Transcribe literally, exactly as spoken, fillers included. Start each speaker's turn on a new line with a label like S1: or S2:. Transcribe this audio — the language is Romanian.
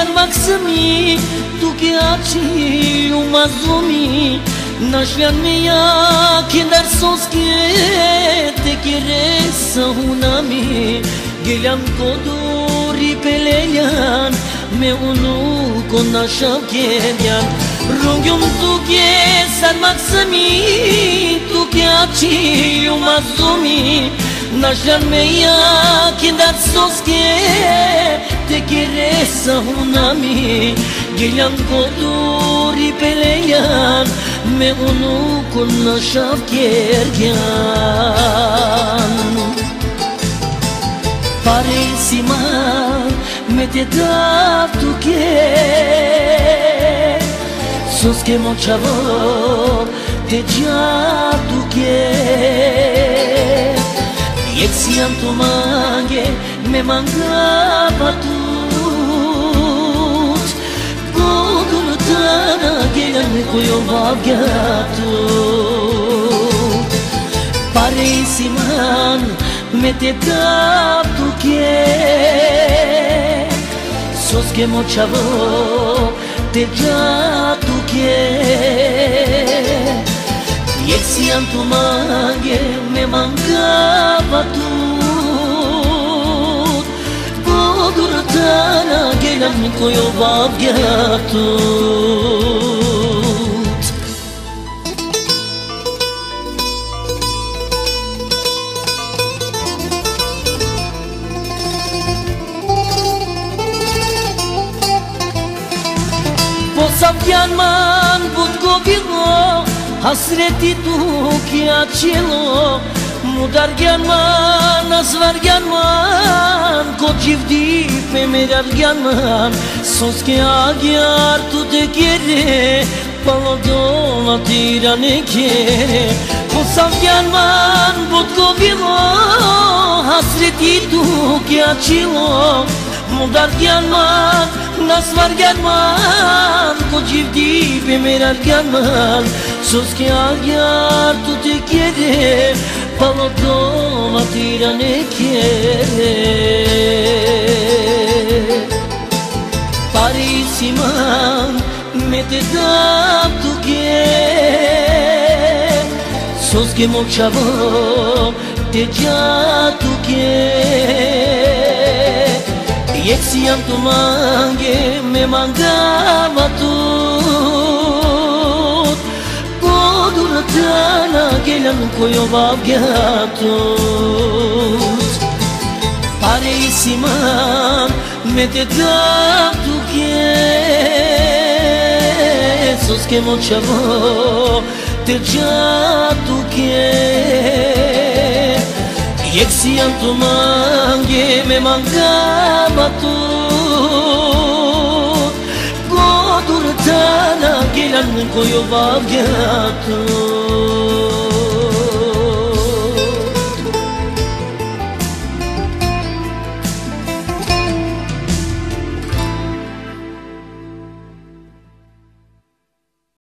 S1: maksimi tu ke aci umazumi nashyan me ya kindar soske te kiresa hunami gelam koduri pelelian me unu kona shavkedian rungum tu ke san maksimi tu ke aci umazumi nashyan me ya kindar soske te kiresa hunami gelam koduri pelelian me unu kona shavkedian Parisima me te dab tu ke sos ke mon chavo te ja tu ke Yeksian tu mange me mangaba tut Godul tana gelan me koyo vavgatut Parisiman me te dab tu ke sos ke mon chavo te ja tu ke Yeksian tu mange me mangaba tut Godur tana gelan mi koyo vavgatut Savjan man budko bilo hasreti tu ki acilo mudargan man asvargan man ko çivdi pemerargan man sos ke agyar tu te kere palodona tirane kere Savjan man budko bilo hasreti tu ki acilo mudargan man nasvargan man ko çivdi pemerargan man sos ke agyar tu te kere palodona tirane kere Parisiman me te dab tu ke sos ke mon chavo te ja tu ke Yeksian tu mange me mangaba tut Godur tana gelan koyo vavgatut Parisiman me te dab tu ke sos ke mon chavo te ja tu ke Yeksian tu mange me mangaba tut Godur tana gelan koyo vavgatut